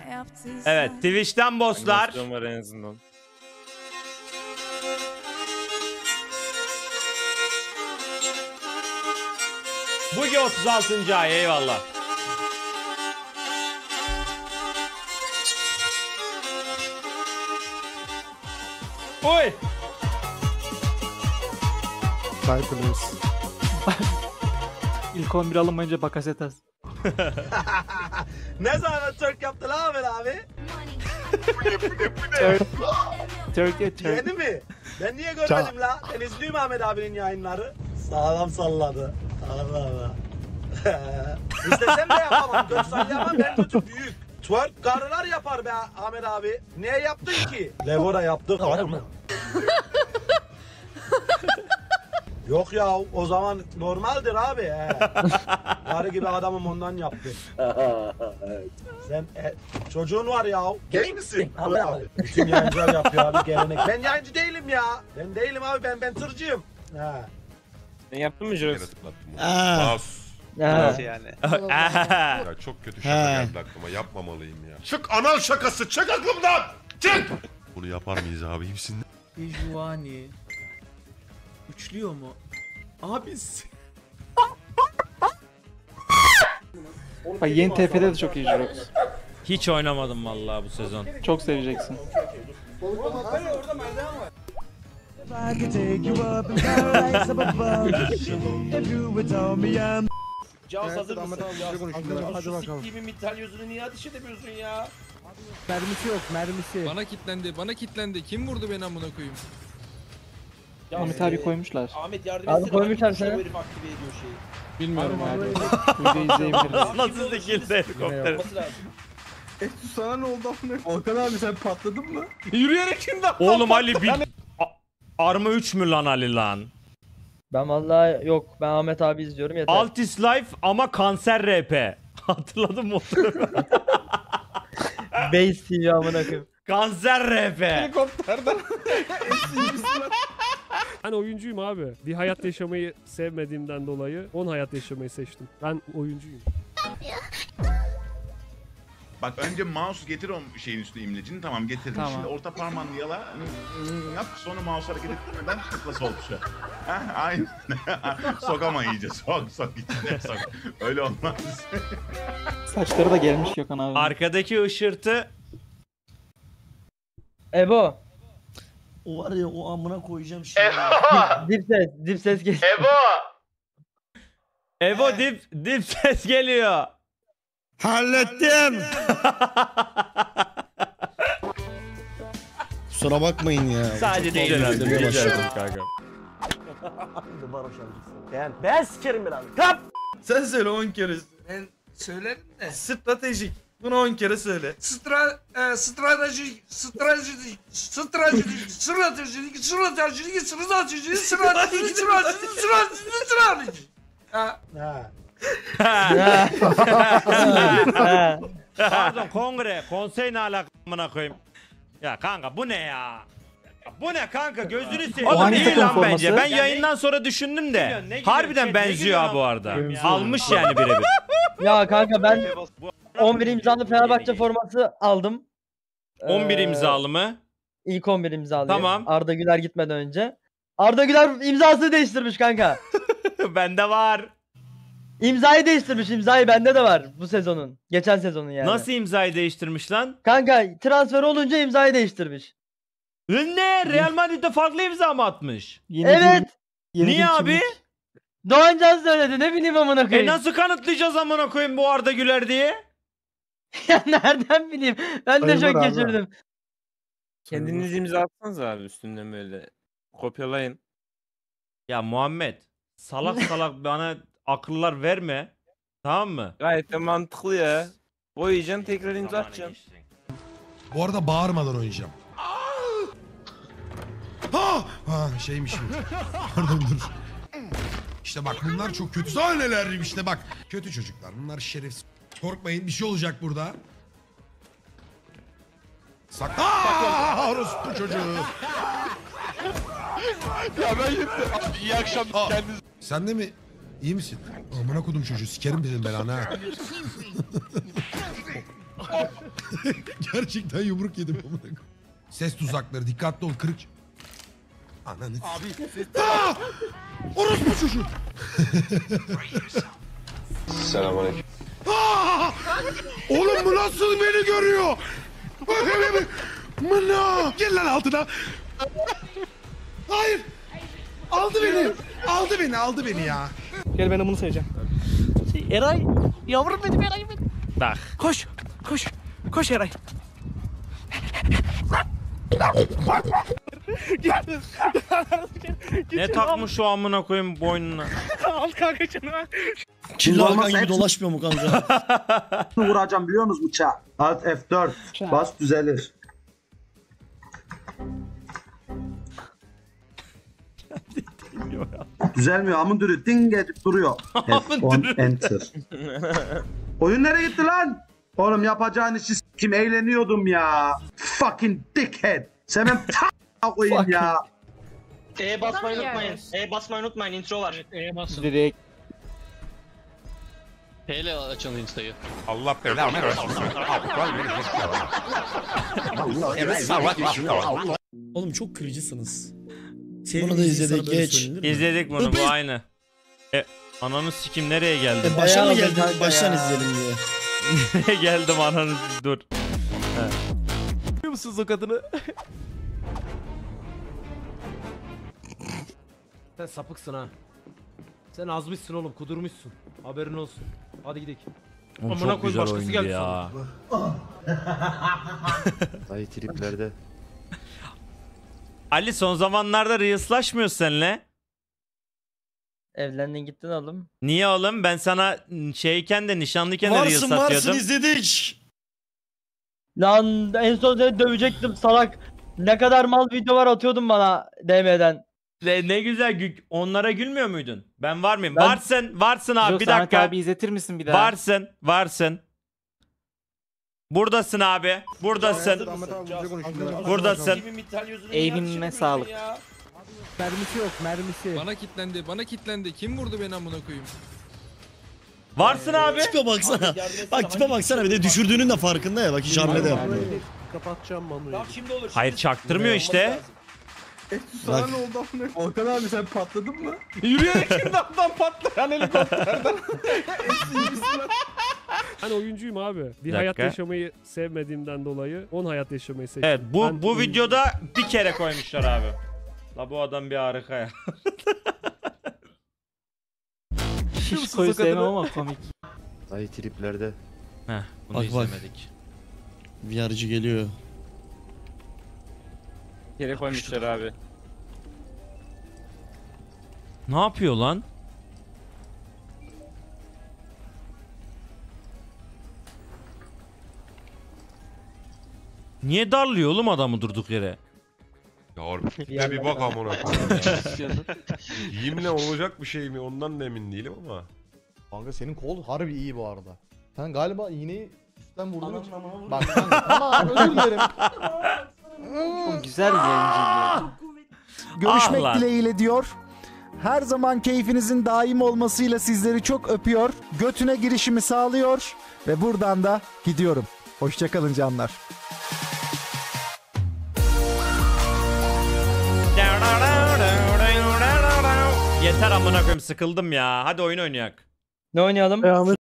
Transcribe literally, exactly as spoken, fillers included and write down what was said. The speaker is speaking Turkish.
Evet, Twitch'ten bosslar. Animasyon var en azından. Bugün otuz altıncı ay, eyvallah. Oy! Cypress. İlk on bir alınmayınca Bakasetas. Ne zaman Türk yaptı lan Ahmet abi? Türkiye, Türkiye. Yeni mi? Ben niye görmedim la? Ben izliyorum Ahmet abinin yayınları. Sağlam salladı. Allah Allah. İstesem de yapamam. Dört sallayamam, ben götüm büyük. Twerk karılar yapar be Ahmet abi. Niye yaptın ki? Levora yaptık. Yok ya, o zaman normaldir abi. He. Karı gibi adamım ondan yaptı. Sen e, çocuğun var ya. Gay misin? Abi. Bütün yayıncılar yapıyor abi, gelenek. Ben yayıncı değilim ya. Ben değilim abi, ben ben tırcıyım. Ha. Sen yaptın mı Jirox? Mouse. Nasıl yani? Ya çok kötü şaka geldi aklıma. Yapmamalıyım ya. Çık anal şakası. Çık aklımdan. Çık. Bunu yapar mıyız abi? İyi misin? Vijuani. Uçluyor mu? Abi Bak yeni T F'de de çok iyi Jirox. Hiç oynamadım vallahi bu sezon. Çok seveceksin. Cevaz hazır mısın? Hadi bakalım. Siktiğimin mitralyozunu niye ateş edemiyorsun ya? Mermisi yok, mermisi. bana kitlendi, bana kitlendi. Kim vurdu beni amına koyayım? Ahmet abi koymuşlar. Ahmet yardım Abi etsene. koymuşlar Hangi sana. bu herif aktive ediyor şeyi? Bilmiyorum abi. Videoyu izleyebiliriz. Nasıl zekildi helikopter? Olması lazım. Sana ne oldu amına? Volkan abi sen patladın mı? Yürüyerek kimden? Oğlum Ali bir... A- Arma üç mü lan Ali lan? Ben vallahi yok. Ben Ahmet abi izliyorum yeter. Altis Life ama kanser R P. Hatırladın mı? Base T V amına koyayım. Kanser R P. Helikopterden. Ben oyuncuyum abi. Bir hayat yaşamayı sevmediğimden dolayı on hayat yaşamayı seçtim. Ben oyuncuyum. Bak önce mouse getir o şeyin üstüne imlecini. Tamam getirdim. Tamam. Şimdi orta parmağını yala. Yap sonra mouse hareket ettirmeden tıkla sol tuşa. Heh, aynen. Sok ama iyice. Sok sok içine sok. Öyle olmaz. Saçları da gelmiş Gökhan abi. Arkadaki ışırtı Ebo. O var ya, o amına koyacağım şimdi. Dip ses. Dip ses geç. Evo dip dip ses geliyor. Hallettim. Kusura bakmayın ya. Sadece değil herhalde. Rica kanka. Ben, ben sikerim biraz. Kap! Sen söyle on kere. Ben söylerim de. Stratejik. Bunu on kere söyle. Stra e, stratejik, stratejik, stratejik, stratejik, stratejik, stratejik, stratejik, stratejik, stratejik, stratejik. Ha. Ha. Ha. Pardon, kongre, konsey ne alakasına koyayım. Ya kanka bu ne ya? Ya bu ne kanka, gözünü seveyim. O hangi Değil takım lan forması? bence. Ben Ya yayından sonra düşündüm de. Harbiden benziyor ha bu arada. Benziyor. Almış yani birebir. Ya kanka ben on bir imzalı Fenerbahçe forması aldım. on bir Ee, imzalı mı? İlk on bir imzalı. Tamam. Arda Güler gitmeden önce. Arda Güler imzasını değiştirmiş kanka. Bende var. İmzayı değiştirmiş. İmzayı bende de var bu sezonun. Geçen sezonun yani. Nasıl imzayı değiştirmiş lan? Kanka transfer olunca imzayı değiştirmiş. Ne? Real Madrid'de farklı imza mı atmış? Yeni Evet. bir- yeni Niye bir abi? kimlik. Doğancan söyledi, ne bileyim amına E koyayım. nasıl kanıtlayacağız amına koyayım bu Arda Güler diye? Ya nereden bileyim? Ben de Sayılır şok abi. geçirdim. Kendiniz imza atsanız abi üstünden böyle. Kopyalayın. Ya Muhammed, salak salak bana akıllar verme. Tamam mı? Gayet de mantıklı ya. Boyayacaksın tekrar imza atacaksın. Bu arada bağırmadan oynayacağım. Ha! Ha şeymişim. Pardon dur. İşte bak bunlar çok kötü sahneler işte bak. Kötü çocuklar bunlar şerefsiz. Korkmayın bir şey olacak burada. Sakla! Aaa! Orospu çocuğu. Ya ben yedim. Abi iyi akşam kendiniz. Sen de mi? İyi misin? Amına kodum çocuğu sikerim dedim belanı ha. Gerçekten yumruk yedim. Ses tuzakları dikkatli ol kırık. Ananı. Abi ses. Aa! Orospu çocuğu. Selamünaleyküm. Aa! Oğlum bu nasıl beni görüyor? Mına! Gel lan altına. Hayır. Aldı beni. Aldı beni, aldı beni ya. Gel ben de bunu sayacağım. Eray yavrum benim Eray benim. Bak. Koş koş koş Eray. Ne takmış o amına koyayım boynuna? Al kanka canım. Çilli Hakan gibi dolaşmıyor mu kanka? Vuracağım biliyor musunuz bıçağı? Alt F dört. Bas düzelir. Düzelmiyor. Amın dürü ding edip duruyor. F on enter. Oyun nereye gitti lan? Oğlum yapacağın işi s**kim eğleniyordum ya. Fucking dickhead. Sen benim t***a koyayım ya. E basmayı unutmayın. E basmayı unutmayın. Intro var. E basın. Direkt. P ile açın Insta'yı. Allah belanı versin. Oğlum çok kırıcısınız. Bunu da izledik geç. İzledik bunu bu aynı. E, ananı sikim nereye geldim? E, başa mı geldin? Baştan izleyelim diye. Nereye geldim ananı dur. Biliyor musunuz o kadını? Sen sapıksın ha. Sen azmışsın oğlum, kudurmuşsun. Haberin olsun. Hadi gidelim. Oğlum, Amına çok koy, güzel başkası oyundu geldi ya. Dayı triplerde. Ali son zamanlarda reels'laşmıyoruz seninle. Evlendin gittin oğlum. Niye oğlum? Ben sana şeyken de nişanlıyken de reels Varsın atıyordum. varsın izledik. Lan en son seni dövecektim salak. Ne kadar mal videolar atıyordun bana D M'den. Ne, ne güzel gü- onlara gülmüyor muydun? Ben var mıyım? Ben- Varsın, varsın abi Yok, bir Samet dakika. abi izletir misin bir daha? Varsın, varsın. Buradasın abi. Buradasın. Buradasın. Eğimime sağlık. Mermisi yok mermisi. Bana kitlendi, bana kitlendi. Kim vurdu beni amına koyayım? Varsın abi. Tipe baksana. Bak tipe baksana bir de düşürdüğünün de farkında ya. Bak hiç hamle de yapmıyor. Kapatacağım Manu'yu. Hayır çaktırmıyor işte. Sana Bak. ne oldu amına? Volkan abi sen patladın mı? Yürüyerek kimden patlayan helikopterden. Ben oyuncuyum abi. Bir dakika. hayat yaşamayı sevmediğimden dolayı on hayat yaşamayı seçtim. Evet bu Ben bu oyuncu- videoda bir kere koymuşlar abi. La bu adam bir harika ya. Hiç koyu sevmem ama komik. Dayı triplerde. Heh, bunu Bak, bak. izlemedik. V R'cı geliyor. Yere koymuşlar abi. Ne yapıyor lan? Niye darlıyor oğlum adamı durduk yere? Ya ne bir bak amına koyayım. Yiyimle olacak bir şey mi ondan da emin değilim ama. Kanka senin kol harbi iyi bu arada. Sen galiba iğneyi üstten vurdun. Bak kanka tamam özür dilerim. Çok güzel bir yayıncıydı. Görüşmek Ah lan. dileğiyle diyor. Her zaman keyfinizin daim olmasıyla sizleri çok öpüyor. Götüne girişimi sağlıyor. Ve buradan da gidiyorum. Hoşçakalın canlar. Yeter amına koyayım sıkıldım ya. Hadi oyun oynayak. Ne oynayalım?